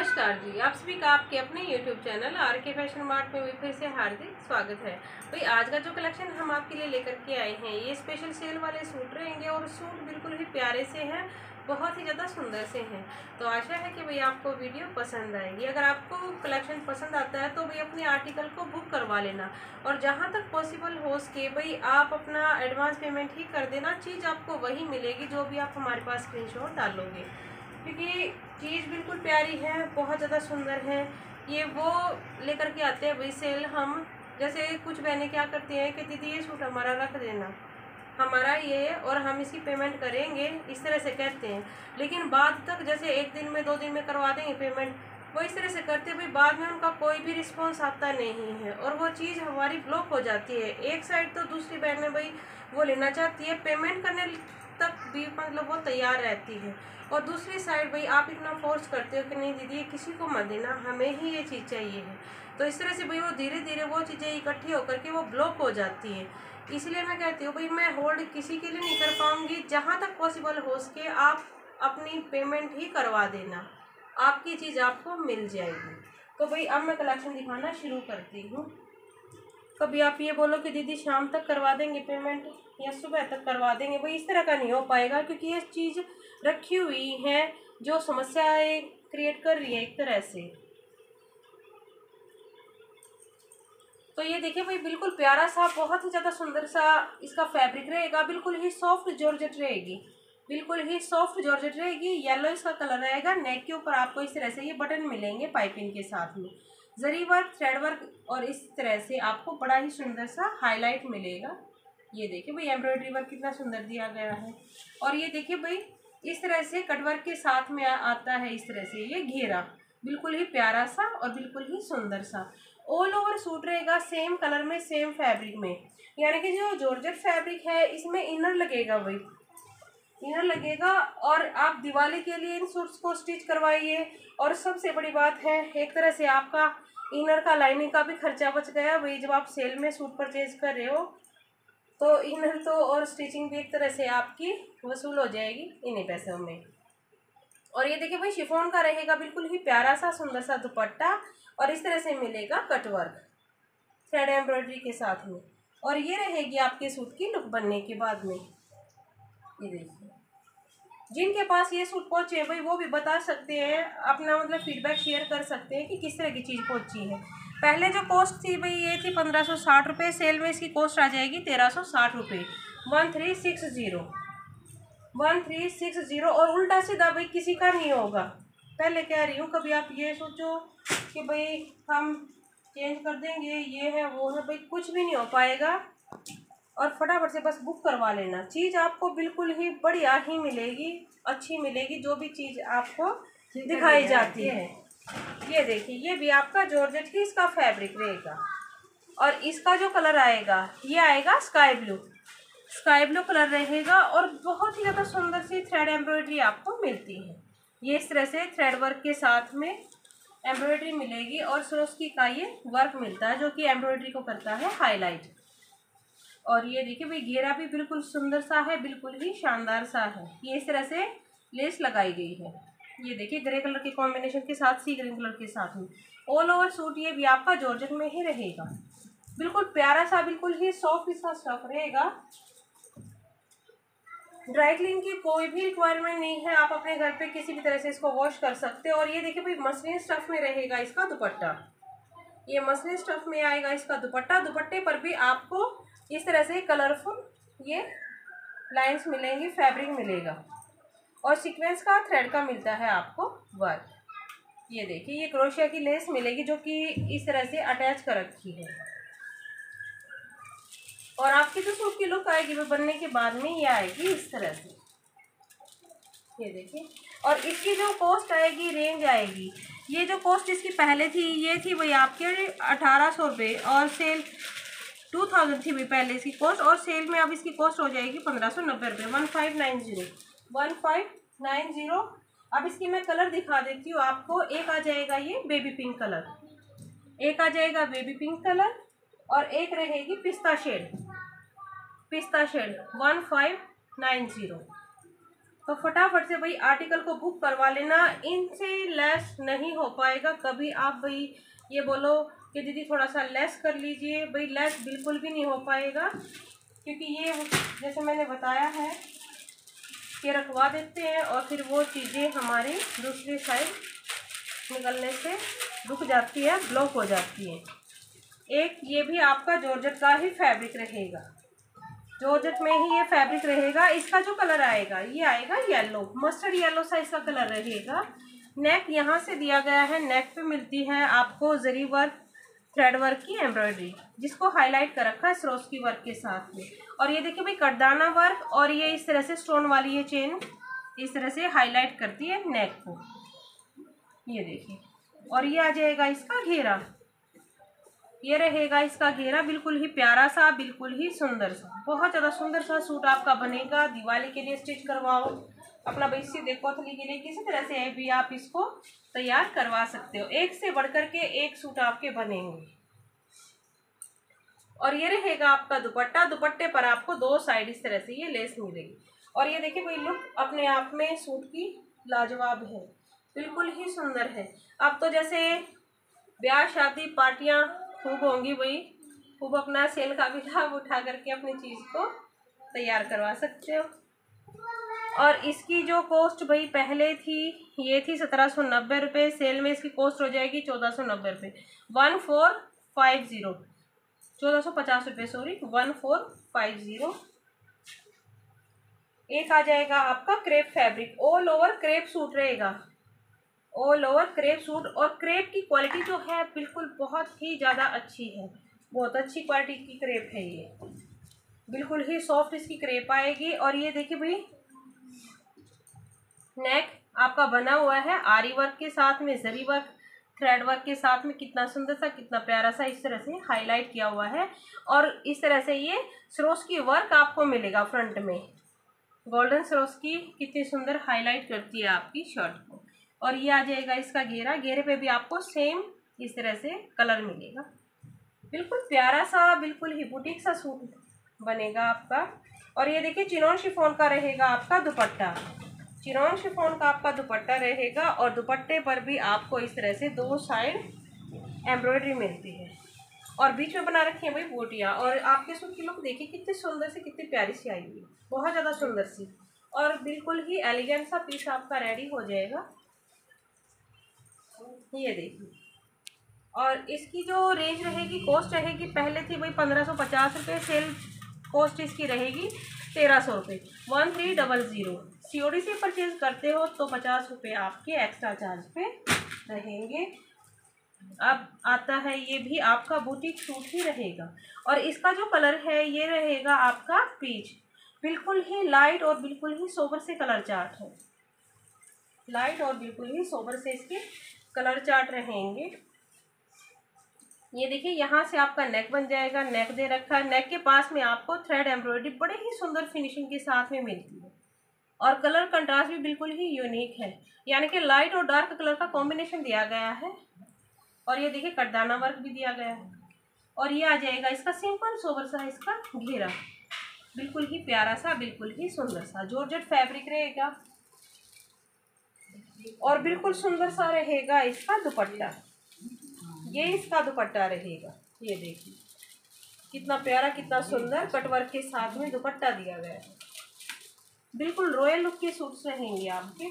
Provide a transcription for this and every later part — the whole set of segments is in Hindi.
नमस्कार जी, आप सभी का आपके अपने YouTube channel R K fashion mart में फिर से हार्दिक स्वागत है। भाई आज का जो कलेक्शन हम आपके लिए लेकर के आए हैं ये स्पेशल सेल वाले सूट रहेंगे और सूट बिल्कुल ही प्यारे से हैं, बहुत ही ज़्यादा सुंदर से हैं। तो आशा है कि भाई आपको वीडियो पसंद आएगी। अगर आपको कलेक्शन पसंद आता है तो भाई अपने आर्टिकल को बुक करवा लेना और जहाँ तक पॉसिबल हो सके भाई आप अपना एडवांस पेमेंट ही कर देना। चीज़ आपको वही मिलेगी जो भी आप हमारे पास स्क्रीनशॉट डालोगे, क्योंकि चीज़ बिल्कुल प्यारी है, बहुत ज़्यादा सुंदर है। ये वो लेकर के आते हैं भाई सेल। हम जैसे कुछ बहनें क्या करती हैं कि दीदी ये सूट हमारा रख देना, हमारा ये है और हम इसकी पेमेंट करेंगे, इस तरह से कहते हैं। लेकिन बाद तक जैसे एक दिन में 2 दिन में करवा देंगे पेमेंट, वो इस तरह से करते हैं भाई बाद में उनका कोई भी रिस्पॉन्स आता नहीं है और वो चीज़ हमारी ब्लॉक हो जाती है। एक साइड तो दूसरी बहनें भाई वो लेना चाहती है, पेमेंट करने तक भी मतलब वो तैयार रहती है, और दूसरी साइड भाई आप इतना फोर्स करते हो कि नहीं दीदी ये किसी को मत देना, हमें ही ये चीज़ चाहिए है। तो इस तरह से भाई वो धीरे धीरे वो चीज़ें इकट्ठी होकर के वो ब्लॉक हो जाती है। इसलिए मैं कहती हूँ भाई मैं होल्ड किसी के लिए नहीं कर पाऊंगी। जहाँ तक पॉसिबल हो सके आप अपनी पेमेंट ही करवा देना, आपकी चीज़ आपको मिल जाएगी। तो भाई अब मैं कलेक्शन दिखाना शुरू करती हूँ। कभी आप ये बोलो कि दीदी शाम तक करवा देंगे पेमेंट या सुबह तक करवा देंगे, भाई इस तरह का नहीं हो पाएगा, क्योंकि ये चीज़ रखी हुई है जो समस्याएं क्रिएट कर रही है एक तरह से। तो ये देखिए भाई बिल्कुल प्यारा सा, बहुत ही ज़्यादा सुंदर सा इसका फैब्रिक रहेगा, बिल्कुल ही सॉफ्ट जॉर्जेट रहेगी, बिल्कुल ही सॉफ्ट जॉर्जेट रहेगी। येलो इसका कलर रहेगा। नेक के ऊपर आपको इस तरह से ये बटन मिलेंगे पाइपिंग के साथ में, जरी वर्क, थ्रेड वर्क, और इस तरह से आपको बड़ा ही सुंदर सा हाईलाइट मिलेगा। ये देखिए भाई एम्ब्रॉयडरी वर्क कितना सुंदर दिया गया है। और ये देखिए भाई इस तरह से कटवर्क के साथ में आता है, इस तरह से ये घेरा, बिल्कुल ही प्यारा सा और बिल्कुल ही सुंदर सा। ऑल ओवर सूट रहेगा सेम कलर में, सेम फैब्रिक में, यानी कि जो जॉर्जेट फैब्रिक है इसमें इनर लगेगा, भाई इनर लगेगा। और आप दिवाली के लिए इन सूट्स को स्टिच करवाइए। और सबसे बड़ी बात है एक तरह से आपका इनर का लाइनिंग का भी खर्चा बच गया भाई। जब आप सेल में सूट परचेज कर रहे हो तो इनर तो और स्टिचिंग भी एक तरह से आपकी वसूल हो जाएगी इन्हीं पैसों में। और ये देखिए भाई शिफॉन का रहेगा, बिल्कुल ही प्यारा सा सुंदर सा दुपट्टा, और इस तरह से मिलेगा कटवर्क थ्रेड एम्ब्रॉयडरी के साथ में। और ये रहेगी आपके सूट की लुक बनने के बाद में। ये देखिए जिनके पास ये सूट पहुंचे भाई वो भी बता सकते हैं, अपना मतलब फीडबैक शेयर कर सकते हैं कि किस तरह की चीज़ पहुंची है। पहले जो कॉस्ट थी भाई ये थी 1560 रुपये, सेल में इसकी कॉस्ट आ जाएगी 1360 रुपये। 1360 और उल्टा सीधा भाई किसी का नहीं होगा। पहले कह रही हूँ, कभी आप ये सोचो कि भाई हम चेंज कर देंगे, ये है वो है, भाई कुछ भी नहीं हो पाएगा। और फटाफट से बस बुक करवा लेना, चीज़ आपको बिल्कुल ही बढ़िया ही मिलेगी, अच्छी मिलेगी जो भी चीज़ आपको दिखाई जाती है। ये देखिए ये भी आपका जॉर्जेट ही इसका फैब्रिक रहेगा, और इसका जो कलर आएगा ये आएगा स्काई ब्लू कलर रहेगा। और बहुत ही ज़्यादा सुंदर सी थ्रेड एम्ब्रॉयडरी आपको मिलती है। ये इस तरह से थ्रेड वर्क के साथ में एम्ब्रॉयडरी मिलेगी, और सरोस्की का ये वर्क मिलता है जो कि एम्ब्रॉयडरी को करता है हाईलाइट। और ये देखिए भाई घेरा भी बिल्कुल सुंदर सा है, बिल्कुल ही शानदार सा है। ये इस तरह से लेस लगाई गई है। ये देखिए ग्रे कलर के कॉम्बिनेशन के साथ सी ग्रीन कलर के साथ में ऑल ओवर सूट ये भी आपका जॉर्जेट में ही रहेगा, बिल्कुल प्यारा सा, बिल्कुल ही सॉफ्ट इसका स्टफ रहेगा। ड्राई क्लीन की कोई भी रिक्वायरमेंट नहीं है, आप अपने घर पे किसी भी तरह से इसको वॉश कर सकते हो। और ये देखिए भाई मसलिन स्टफ में रहेगा इसका दुपट्टा, ये मसलिन स्टफ में आएगा इसका दुपट्टा। दुपट्टे पर भी आपको इस तरह से कलरफुल ये लाइंस मिलेंगी, फैब्रिक मिलेगा, और सीक्वेंस का थ्रेड का मिलता है आपको वर्क। ये देखिए ये क्रोशिया की लेस मिलेगी जो कि इस तरह से अटैच कर रखी है। और आपकी जो सूट की लुक आएगी वो बनने के बाद में ये आएगी इस तरह से। ये देखिए, और इसकी जो कॉस्ट आएगी, रेंज आएगी, ये जो कॉस्ट इसकी पहले थी ये थी भाई आपके 1800 रुपये, और सेल 2000 थी भाई पहले इसकी कॉस्ट, और सेल में अब इसकी कॉस्ट हो जाएगी 1590 रुपये। 1590। अब इसकी मैं कलर दिखा देती हूँ आपको। एक आ जाएगा ये बेबी पिंक कलर, एक आ जाएगा बेबी पिंक कलर, और एक रहेगी पिस्ता शेड 1590। तो फटाफट से भाई आर्टिकल को बुक करवा लेना, इनसे लेस नहीं हो पाएगा कभी। आप भाई ये बोलो कि दीदी थोड़ा सा लेस कर लीजिए, भाई लेस बिल्कुल भी नहीं हो पाएगा, क्योंकि ये जैसे मैंने बताया है कि रखवा देते हैं और फिर वो चीज़ें हमारी दूसरी साइड निकलने से रुक जाती है, ब्लॉक हो जाती है। एक ये भी आपका जॉर्जेट का ही फैब्रिक रहेगा, जॉर्जेट में ही ये फैब्रिक रहेगा। इसका जो कलर आएगा ये आएगा येलो, मस्टर्ड येलो सा इसका कलर रहेगा। नेक यहाँ से दिया गया है, नेक पे मिलती है आपको जरी वर्क, थ्रेड वर्क की एम्ब्रॉयडरी, जिसको हाईलाइट कर रखा है सरोस्की वर्क के साथ में। और ये देखिए भाई कटदाना वर्क, और ये इस तरह से स्टोन वाली ये चेन इस तरह से हाईलाइट करती है नेक को, ये देखिए। और ये आ जाएगा इसका घेरा, ये रहेगा इसका घेरा, बिल्कुल ही प्यारा सा, बिल्कुल ही सुंदर सा, बहुत ज़्यादा सुंदर सा सूट आपका बनेगा। दिवाली के लिए स्टिच करवाओ, अपना बेसी देखो थली के लिए, किसी तरह से भी आप इसको तैयार करवा सकते हो। एक से बढ़कर के एक सूट आपके बनेंगे। और ये रहेगा आपका दुपट्टा, दुपट्टे पर आपको दो साइड इस तरह से ये लेस मिलेगी। और ये देखिए भाई लुक अपने आप में सूट की लाजवाब है, बिल्कुल ही सुंदर है। अब तो जैसे ब्याह शादी पार्टियां खूब होंगी भाई, खूब अपना सेल का भी लाभ उठा करके अपनी चीज़ को तैयार करवा सकते हो। और इसकी जो कॉस्ट भाई पहले थी ये थी 1790 रुपये, सेल में इसकी कॉस्ट हो जाएगी 1490 रुपये, 1450, 1450 रुपये सॉरी, 1450। एक आ जाएगा आपका crepe fabric, all over crepe suit रहेगा, ऑल ओवर क्रेप सूट। और क्रेप की क्वालिटी जो है बिल्कुल बहुत ही ज़्यादा अच्छी है, बहुत अच्छी क्वालिटी की क्रेप है ये, बिल्कुल ही सॉफ्ट इसकी क्रेप आएगी। और ये देखिए भाई नेक आपका बना हुआ है आरी वर्क के साथ में, जरी वर्क, थ्रेड वर्क के साथ में, कितना सुंदर सा, कितना प्यारा सा इस तरह से हाईलाइट किया हुआ है। और इस तरह से ये सरोस्की वर्क आपको मिलेगा फ्रंट में, गोल्डन सरोस्की कितनी सुंदर हाईलाइट करती है आपकी शर्ट को। और ये आ जाएगा इसका घेरा, घेरे पे भी आपको सेम इस तरह से कलर मिलेगा, बिल्कुल प्यारा सा, बिल्कुल ही बुटीक सा सूट बनेगा आपका। और ये देखिए चिनॉन शिफॉन का रहेगा आपका दुपट्टा, चिनॉन शिफॉन का आपका दुपट्टा रहेगा। और दुपट्टे पर भी आपको इस तरह से दो साइड एम्ब्रॉयडरी मिलती है और बीच में बना रखी है भाई बूटियाँ। और आपके सूट की लुक देखिए कितनी सुंदर सी, कितनी प्यारी सी आई हुई है, बहुत ज़्यादा सुंदर सी, और बिल्कुल ही एलिगेंट सा पीस आपका रेडी हो जाएगा, ये देखिए। और इसकी जो रेंज रहेगी, कॉस्ट रहेगी, पहले थी भाई 1550 रुपये, सेल कॉस्ट इसकी रहेगी 1300 रुपये, 1300। COD से परचेज करते हो तो 50 रुपये आपके एक्स्ट्रा चार्ज पे रहेंगे। अब आता है ये भी आपका बुटीक सूट ही रहेगा। और इसका जो कलर है ये रहेगा आपका पीच, बिल्कुल ही लाइट और बिल्कुल ही सोबर से कलर चार्ट है, लाइट और बिल्कुल ही सोबर से इसके कलर चार्ट रहेंगे। ये देखिए यहाँ से आपका नेक बन जाएगा, नेक दे रखा है, नेक के पास में आपको थ्रेड एम्ब्रॉयडरी बड़े ही सुंदर फिनिशिंग के साथ में मिलती है। और कलर कंट्रास्ट भी बिल्कुल ही यूनिक है, यानी कि लाइट और डार्क कलर का कॉम्बिनेशन दिया गया है। और ये देखिए कटदाना वर्क भी दिया गया है। और ये आ जाएगा इसका सिंपल सोबर सा इसका घेरा, बिल्कुल ही प्यारा सा, बिल्कुल ही सुंदर सा जॉर्जेट फैब्रिक रहेगा। और बिल्कुल सुंदर सा रहेगा इसका दुपट्टा, ये इसका दुपट्टा रहेगा, ये देखिए कितना प्यारा, कितना सुंदर कटवर्क के साथ में दुपट्टा दिया गया है, बिल्कुल रॉयल लुक के सूट्स रहेंगे आपके।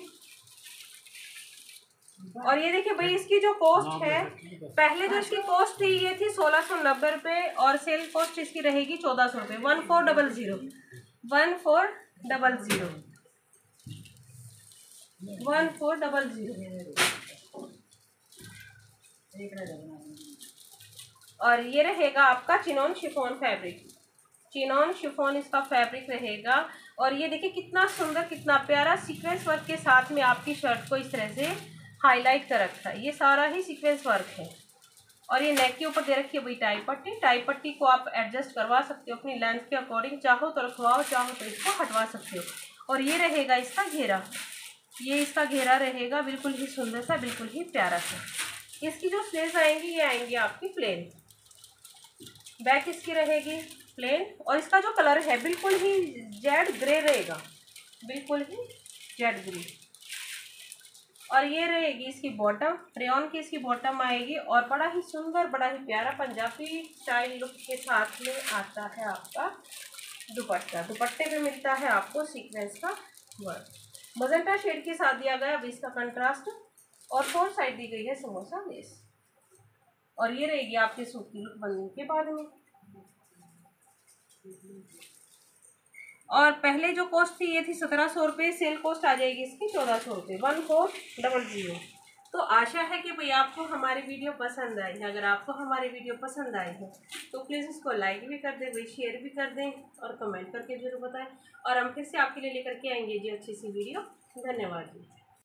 और ये देखिए भाई इसकी जो कॉस्ट है, पहले जो इसकी कॉस्ट थी ये थी 1690 रुपये, और सेल कॉस्ट इसकी रहेगी 1400 रुपये, 1400, 1400, 1400। और ये रहेगा आपका chinon chiffon fabric, chinon chiffon इसका फैब्रिक रहेगा। और ये देखिए कितना सुंदर, कितना प्यारा सीक्वेंस वर्क के साथ में आपकी शर्ट को इस तरह से हाईलाइट कर रखा है, ये सारा ही सीक्वेंस वर्क है। और ये नेक के ऊपर दे रखी है भाई टाई पट्टी, टाई पट्टी को आप एडजस्ट करवा सकते हो अपनी लेंथ के अकॉर्डिंग, चाहो तो रखवाओ, चाहो तो इसको हटवा सकते हो। और ये रहेगा इसका घेरा, ये इसका घेरा रहेगा, बिल्कुल ही सुंदर सा, बिल्कुल ही प्यारा सा। इसकी जो स्लीव्स आएंगी ये आएंगी आपकी प्लेन, बैक इसकी रहेगी प्लेन। और इसका जो कलर है बिल्कुल ही जेड ग्रे रहेगा, बिल्कुल ही जेड ग्रीन। और ये रहेगी इसकी बॉटम, रेयॉन की इसकी बॉटम आएगी और बड़ा ही सुंदर, बड़ा ही प्यारा पंजाबी स्टाइल लुक के साथ में आता है आपका दुपट्टा। दुपट्टे पे मिलता है आपको सीक्वेंस का वर्क, मजेंटा शेड के साथ दिया गया अब इसका कंट्रास्ट, और फोर साइड दी गई है समोसा लेस। और ये रहेगी आपके सूट की लुक बनने के बाद में। और पहले जो कॉस्ट थी ये थी 1700 रुपये, सेल कॉस्ट आ जाएगी इसकी 1400 रुपये, 1400। तो आशा है कि भाई आपको हमारी वीडियो पसंद आई है। अगर आपको हमारी वीडियो पसंद आई है तो प्लीज़ इसको लाइक भी कर दें, भाई शेयर भी कर दें और कमेंट करके जरूर बताएं। और हम फिर से आपके लिए लेकर के आएंगे जी अच्छी सी वीडियो। धन्यवाद जी।